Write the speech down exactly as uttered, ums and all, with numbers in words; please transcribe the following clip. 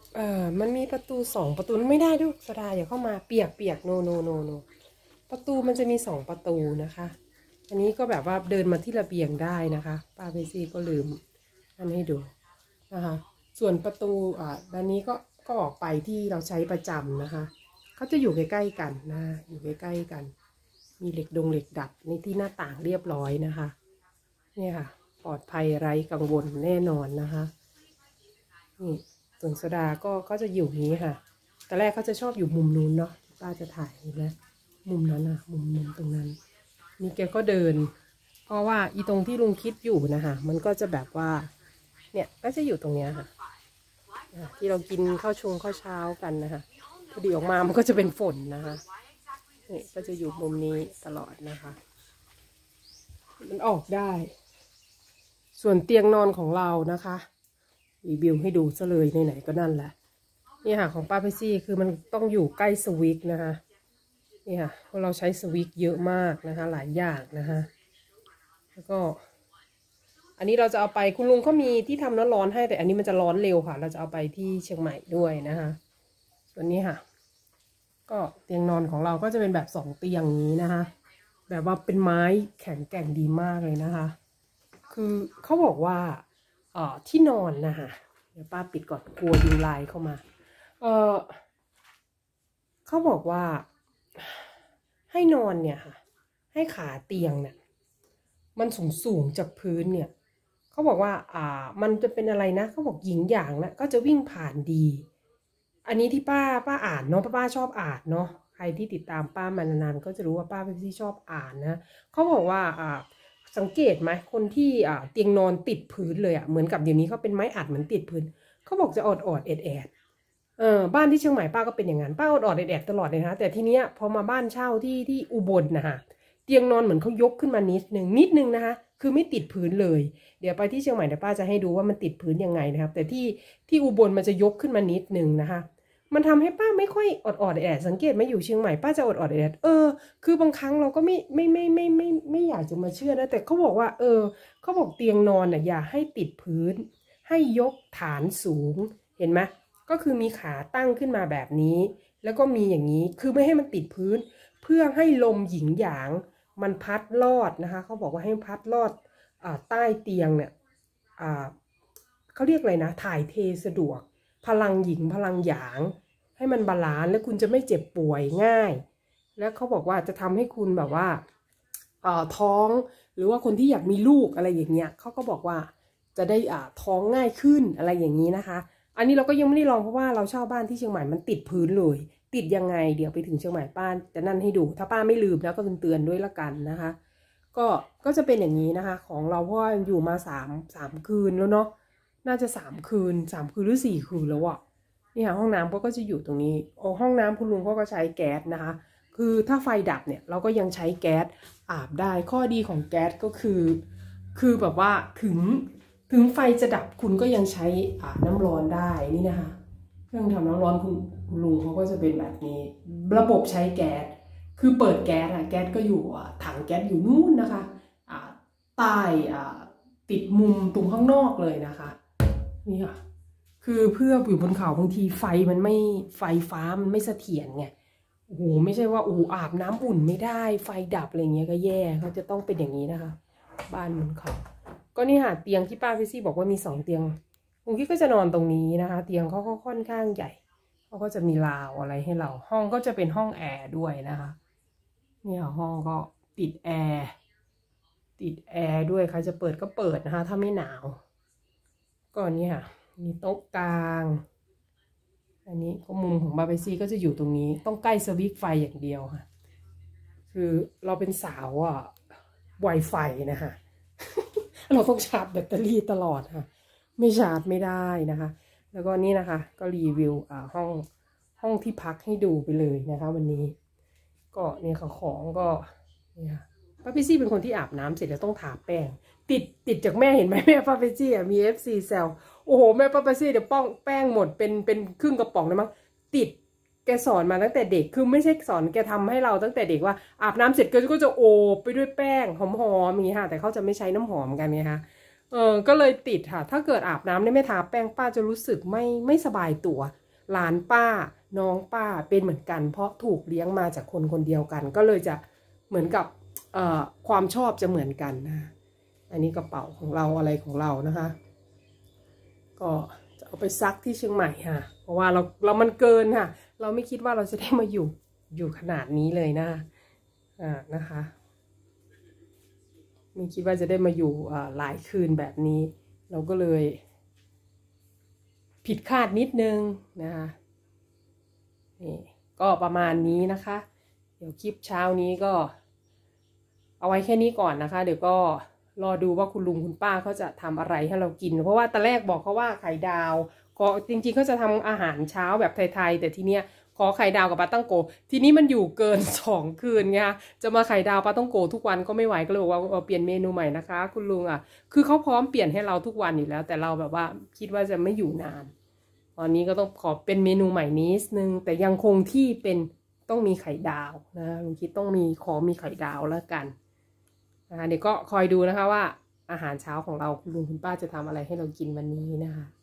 เออมันมีประตูสองประตูไม่ได้ด้วยสดาอย่าเข้ามาเปียกเปียกโนโนโนโนประตูมันจะมีสองประตูนะคะอันนี้ก็แบบว่าเดินมาที่ระเบียงได้นะคะป้าเพซี่ก็ลืมอันให้ดูนะคะส่วนประตูอ่าด้านนี้ก็ก็ออกไปที่เราใช้ประจำนะคะเขาจะอยู่ใกล้ๆกันนะอยู่ใกล้ๆกันมีเหล็กดงเหล็กดัดในที่หน้าต่างเรียบร้อยนะคะเนี่ยค่ะปลอดภัยไร้กังวลแน่นอนนะคะนี่ส่วนโซดาก็ก็จะอยู่นี้ค่ะแต่แรกเขาจะชอบอยู่มุมนู้นเนาะป้าจะถ่ายนะมุมนั้นนะมุมมุมตรงนั้นนี่แกก็เดินเพราะว่าอีตรงที่ลุงคิดอยู่นะคะมันก็จะแบบว่าเนี่ยก็จะอยู่ตรงเนี้ยค่ะที่เรากินข้าวชงข้าวเช้ากันนะคะพอดีออกมามันก็จะเป็นฝนนะคะนี่ก็จะอยู่มุมนี้ตลอดนะคะมันออกได้ส่วนเตียงนอนของเรานะคะรีวิวให้ดูซะเลยไหนๆก็นั่นแหละนี่ค่ะของป้าเพซี่คือมันต้องอยู่ใกล้สวิตช์นะคะนี่ค่ะเพราะเราใช้สวิตช์เยอะมากนะคะหลายอย่างนะคะแล้วก็อันนี้เราจะเอาไปคุณลุงเขามีที่ทำน้ำร้อนให้แต่อันนี้มันจะร้อนเร็วค่ะเราจะเอาไปที่เชียงใหม่ด้วยนะคะส่วนนี้ค่ะก็เตียงนอนของเราก็จะเป็นแบบสองเตียงนี้นะคะแบบว่าเป็นไม้แข็งแกร่งดีมากเลยนะคะคือเขาบอกว่าเอ่อที่นอนนะคะเดี๋ยวป้าปิดก่อนกลัวยุงลายเข้ามาเออเขาบอกว่าให้นอนเนี่ยค่ะให้ขาเตียงเนี่ยมันสูงสูงจากพื้นเนี่ยเขาบอกว่าอ่ามันจะเป็นอะไรนะเขาบอกหญิงหยางนะก็จะวิ่งผ่านดีอันนี้ที่ป้าป้าอ่านเนาะป้าป้าชอบอ่านเนาะใครที่ติดตามป้ามานานๆก็จะรู้ว่าป้าเป็นที่ชอบอ่านนะเขาบอกว่าอ่าสังเกตไหมคนที่อ่าเตียงนอนติดพื้นเลยอ่ะเหมือนกับเดี๋ยวนี้เขาเป็นไม้อัดเหมือนติดพื้นเขาบอกจะอดอดแอดแอดเออบ้านที่เชียงใหม่ป้าก็เป็นอย่างนั้นป้าอดอดแอดแอดตลอดเลยนะแต่ทีเนี้ยพอมาบ้านเช่าที่ที่อุบลนะคะเตียงนอนเหมือนเขายกขึ้นมานิดนึงนิดนึงนะคะคือไม่ติดพื้นเลยเดี๋ยวไปที่เชียงใหม่เดี๋ยวป้าจะให้ดูว่ามันติดพื้นยังไงนะครับแต่ที่ที่อุบลมันจะยกขึ้นมานิดนึงนะคะมันทำให้ป้าไม่ค่อยอดอดแอดสังเกตไหมอยู่เชียงใหม่ป้าจะอดอดแอดเออคือบางครั้งเราก็ไม่ไม่ไม่ไม่ไม่ไม่อยากจะมาเชื่อนะแต่เขาบอกว่าเออเขาบอกเตียงนอนน่ะอย่าให้ติดพื้นให้ยกฐานสูงเห็นไหมก็คือมีขาตั้งขึ้นมาแบบนี้แล้วก็มีอย่างนี้คือไม่ให้มันติดพื้นเพื่อให้ลมหยินหยางมันพัดลอดนะคะเขาบอกว่าให้พัดลอดอ่าใต้เตียงเนี่ยอ่าเขาเรียกอะไรนะถ่ายเทสะดวกพลังหยิงพลังหยางให้มันบาลานซ์แล้วคุณจะไม่เจ็บป่วยง่ายแล้วเขาบอกว่าจะทำให้คุณแบบว่าเอ่อท้องหรือว่าคนที่อยากมีลูกอะไรอย่างเงี้ยเขาก็บอกว่าจะได้อ่าท้องง่ายขึ้นอะไรอย่างนี้นะคะอันนี้เราก็ยังไม่ได้ลองเพราะว่าเราเช่าบ้านที่เชียงใหม่มันติดพื้นเลยติดยังไงเดี๋ยวไปถึงเชียงใหม่ป้าจะนั่นให้ดูถ้าป้าไม่ลืมแล้วก็เตือนด้วยละกันนะคะก็ก็จะเป็นอย่างนี้นะคะของเราเพราะว่าอยู่มาสามสามคืนแล้วเนาะน่าจะสามคืนสามคืนหรือสี่คืนแล้วอะนี่ค่ะห้องน้ำก็จะอยู่ตรงนี้โอ้ห้องน้ำคุณลุงเขาก็ใช้แก๊สนะคะคือถ้าไฟดับเนี่ยเราก็ยังใช้แก๊สอาบได้ข้อดีของแก๊สก็คือคือแบบว่าถึงถึงไฟจะดับคุณก็ยังใช้อาบน้ำร้อนได้นี่นะคะเครื่องทำน้ำร้อนคุณคุณลุงเขาก็จะเป็นแบบนี้ระบบใช้แก๊สคือเปิดแก๊สอะแก๊สก็อยู่ถังแก๊สอยู่นู่นนะคะใต้ติดมุมตรงข้างนอกเลยนะคะนี่ค่ะคือเพื่ออยู่บนเขาบางทีไฟมันไม่ไฟฟ้ามันไม่เสถียรไงโอ้โหไม่ใช่ว่าโอ้อาบน้ำอุ่นไม่ได้ไฟดับอะไรเงี้ยก็แย่เขาจะต้องเป็นอย่างนี้นะคะบ้านบนเขาก็นี่ค่ะเตียงที่ป้าพิซี่บอกว่ามีสองเตียงลุงคิดก็จะนอนตรงนี้นะคะเตียงเขาก็ค่อนข้างใหญ่เขาก็จะมีราวอะไรให้เราห้องก็จะเป็นห้องแอร์ด้วยนะคะเนี่ยห้องก็ติดแอร์ติดแอร์ด้วยใครจะเปิดก็เปิดนะคะถ้าไม่หนาวก็เนี่ยมีโต๊ะกลางอันนี้ก็มุมของบาร์บีซีก็จะอยู่ตรงนี้ต้องใกล้สวิตช์ไฟอย่างเดียวค่ะคือเราเป็นสาวอ่ะไวไฟนะคะเราต้องชาร์จแบตเตอรี่ตลอดค่ะไม่ชาร์จไม่ได้นะคะแล้วก็นี่นะคะก็รีวิวอ่าห้องห้องที่พักให้ดูไปเลยนะคะวันนี้ก็เนี่ยค่ะของก็เนี่ยป้าพิซี่เป็นคนที่อาบน้ำเสร็จแล้วต้องทาแป้งติดติดจากแม่เห็นไหมแม่ป้าพิซี่อ่ะมี เอฟ ซี แซวโอ้โหแม่ป้าพิซี่เดี๋ยวป้องแป้งหมดเป็นเป็นครึ่งกระป๋องเลยมั้งติดแกสอนมาตั้งแต่เด็กคือไม่ใช่สอนแกทำให้เราตั้งแต่เด็กว่าอาบน้ำเสร็จก็จะโอบไปด้วยแป้งหอมๆอย่างนี้ค่ะแต่เขาจะไม่ใช้น้ำหอมกันไงคะเออก็เลยติดค่ะถ้าเกิดอาบน้ำเนี่ยไม่ทาแป้งป้าจะรู้สึกไม่ไม่สบายตัวหลานป้าน้องป้าเป็นเหมือนกันเพราะถูกเลี้ยงมาจากคนคนเดียวกันก็เลยจะเหมือนกับเอ่อความชอบจะเหมือนกันนะอันนี้กระเป๋าของเราอะไรของเรานะคะก็จะเอาไปซักที่เชียงใหม่ค่ะเพราะว่าเราเรามันเกินค่ะเราไม่คิดว่าเราจะได้มาอยู่อยู่ขนาดนี้เลยนะอ่านะคะไม่คิดว่าจะได้มาอยู่หลายคืนแบบนี้เราก็เลยผิดคาดนิดนึงนะคะนี่ก็ประมาณนี้นะคะเดี๋ยวคลิปเช้านี้ก็เอาไว้แค่นี้ก่อนนะคะเดี๋ยวก็รอดูว่าคุณลุงคุณป้าเขาจะทำอะไรให้เรากินเพราะว่าตอนแรกบอกเขาว่าไข่ดาวก็จริงๆเขาจะทำอาหารเช้าแบบไทยๆแต่ทีเนี้ยขอไข่ดาวกับปลาต้องโกทีนี้มันอยู่เกินสองคืนไงจะมาไข่ดาวปลาต้องโกทุกวันก็ไม่ไหวก็เลยบอกว่าเปลี่ยนเมนูใหม่นะคะคุณลุงอ่ะคือเขาพร้อมเปลี่ยนให้เราทุกวันอยู่แล้วแต่เราแบบว่าคิดว่าจะไม่อยู่นานตอนนี้ก็ต้องขอเป็นเมนูใหม่นิดนึงแต่ยังคงที่เป็นต้องมีไข่ดาวนะลุงคิดต้องมีขอมีไข่ดาวแล้วกันนะคะเดี๋ยวก็คอยดูนะคะว่าอาหารเช้าของเราคุณลุงคุณป้าจะทำอะไรให้เรากินวันนี้นะคะ